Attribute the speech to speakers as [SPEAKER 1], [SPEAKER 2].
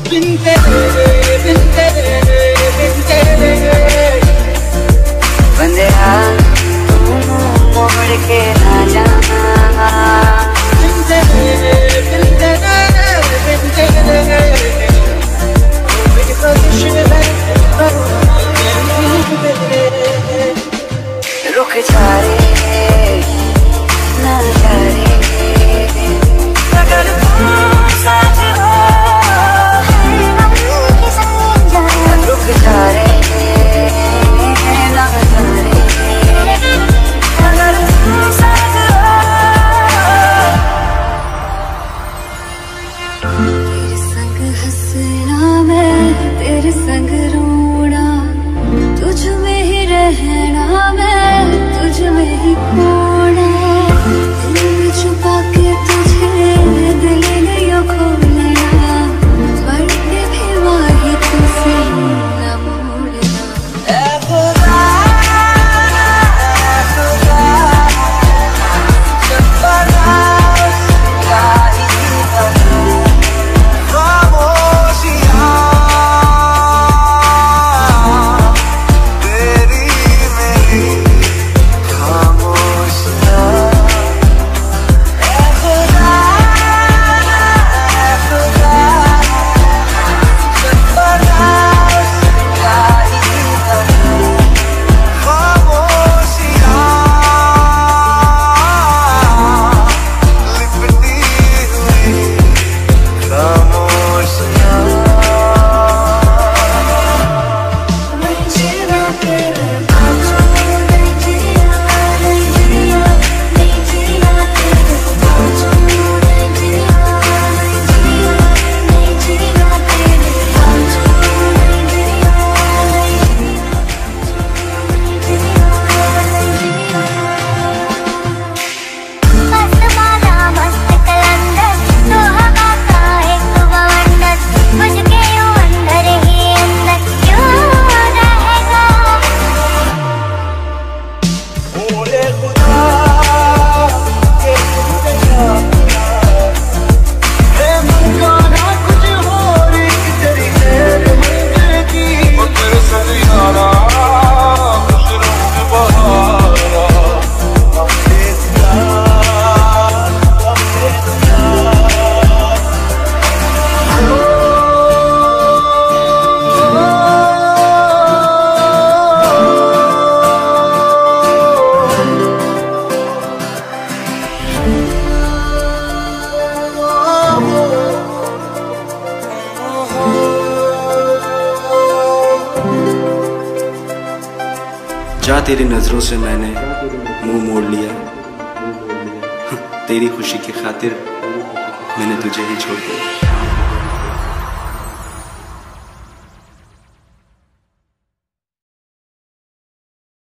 [SPEAKER 1] बिन तेरे बिन तेरे बिन तेरे बंदेया तू मोड़ के ना जाना बिन तेरे बिन तेरे बिन तेरे मेरी कोशिश है रुक जा रे ना जा रे अगर तू साथ हो रुक जा रे ना जा रे अगर तू साथ हो तेरे संग हंसना मैं तेरे संग रोना तुझ में ही रहना मैं तुझ में ही खोना दिल में छुपा के तुझे दिल ने यो खोलना मर के भी वाही तुझसे न मोड़ना ऐ खुदा खुदा जब बरस गाई खामोशियां तेरी मेरी खामोशियां ऐ खुदा खुदा जब बरस गाई खामोशियां लिपटी हुई खामोशियां मैं जीना तेरे बाजू नहीं जिया नहीं जिया नहीं जिया तेरे बाजू नहीं जिया नहीं जिया नहीं जिया तेरे बाजू नहीं जिया मस्त बाला मस्त कलंदर सुहागा का एक बवंडर मुझके यूं अंदर ही अंदर क्यों रहेगा बोले खुदा के तुझे है मन का ना कुछ और एक तेरी तेरे मंजिल की और तेरे संग यारा खुश रहूं बहारा हमने दिया
[SPEAKER 2] जा तेरी नजरों से मैंने मुंह मोड़ लिया तेरी खुशी की खातिर मैंने तुझे ही छोड़ दिया।